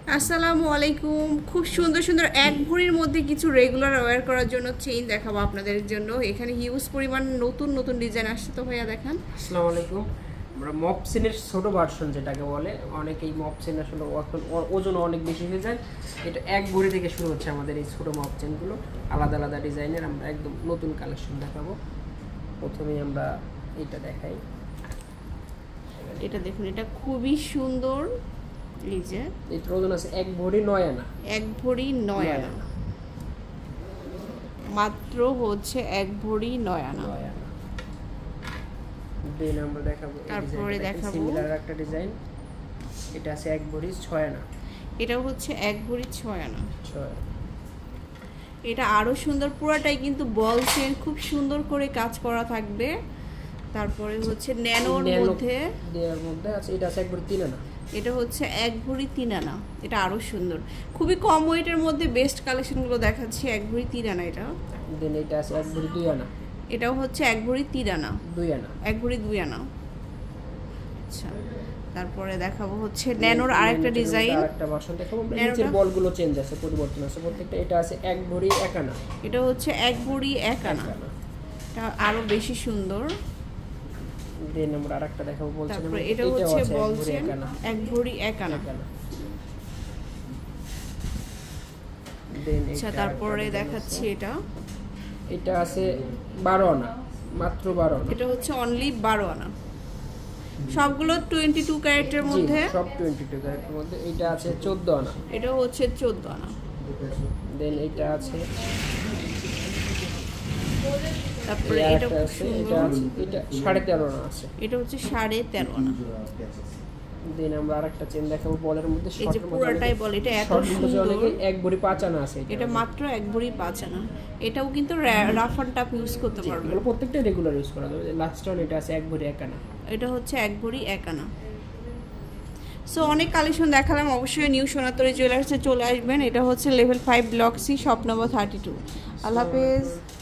আসসালামু আলাইকুম। খুব সুন্দর সুন্দর এক ভরির মধ্যে কিছু রেগুলার ওয়্যার করার জন্য চেইন দেখাবো আপনাদের জন্য। এখানে হিউজ পরিমাণ নতুন নতুন ডিজাইন আসছে, তো ভাইয়া দেখান। আসসালামু আলাইকুম। আমরা মপ চেনের ছোট ভার্সন যেটাকে বলে, অনেকেই মপ চেন আসলে ওজন অনেক বেশি হয়ে যায়। এটা এক ভরি থেকে শুরু হচ্ছে আমাদের এই ছোট মপ চেনগুলো, আলাদা আলাদা ডিজাইনের। আমরা একদম নতুন কালেকশন দেখাবো। প্রথমেই আমরা এটা দেখাই। এটা দেখুন, এটা খুবই সুন্দর। এই যে এটার ওজন আছে এক ভরি 9 আনা। এক ভরি 9 আনা মাত্র হচ্ছে এক ভরি 9 আনা। দেন আমরা দেখাবো, তারপরে দেখাবো সিমিলার একটা ডিজাইন। এটা আছে এক ভরি 6 আনা। এটাও হচ্ছে এক ভরি 6 আনা। 6। এটা আরো সুন্দর, পুরাটাই কিন্তু বল চেন, খুব সুন্দর করে কাজ করা থাকবে। তারপরে হচ্ছে ন্যানোর মধ্যে আছে, এটা আছে এক ভরি 3 আনা। এটা হচ্ছে এক ভরি 3 আনা। এটা আরো সুন্দর, খুবই কম ওয়েটের মধ্যে বেস্ট কালেকশনগুলো দেখাচ্ছি। এক ভরি 3 আনা এটা। দেন এটা আছে এক ভরি 2 আনা। এটাও হচ্ছে এক ভরি 3 আনা, 2 আনা, এক ভরি 2 আনা। আচ্ছা, তারপরে দেখাবো হচ্ছে ন্যানোর আরেকটা ডিজাইন, আরেকটা ভার্সন দেখাবো। নিচের বলগুলো চেঞ্জ আছে, পরিবর্তন আছে প্রত্যেকটা। এটা আছে এক ভরি 1 আনা। এটা হচ্ছে এক ভরি 1 আনা। এটা আরো বেশি সুন্দর। দেন আমরা আরেকটা দেখাবো বলছিলাম। তারপরে এটা হচ্ছে বলছেন এক ভরি 1 আনা। দেন আচ্ছা, তারপরে দেখাচ্ছি এটা। এটা আছে 12 আনা, মাত্র 12 আনা। এটা হচ্ছে অনলি 12 আনা। সবগুলো 22 ক্যারেটের মধ্যে, সব 22 ক্যারেটের মধ্যে। এটা আছে 14 আনা। এটা হচ্ছে 14 আনা। দেন এটা আছে, তারপরে এটা খুব সুন্দর। এটা 13.5 আনা আছে। এটা হচ্ছে 13.5 আনা। দেন আমরা আরেকটা চেন দেখাবো বলের মধ্যে। এই যে পুরোটাই বল, এটা এত সুন্দর। এক ভরি 5 আনা আছে। এটা মাত্র এক ভরি 5 আনা। এটাও কিন্তু রাফ অ্যান্ড টাফ ইউজ করতে পারবে, এগুলো প্রত্যেকটা রেগুলার ইউজ করা যাবে। লাস্ট ওয়ান এটা আছে এক ভরি 1 আনা। এটা হচ্ছে এক ভরি 1 আনা। সো অনেক কালেকশন দেখালাম, অবশ্যই নিউ সোনাতরি জুয়েলার্সে চলে আসবেন। এটা হচ্ছে level 5 block C, shop number 32। আল্লাহ হাফেজ।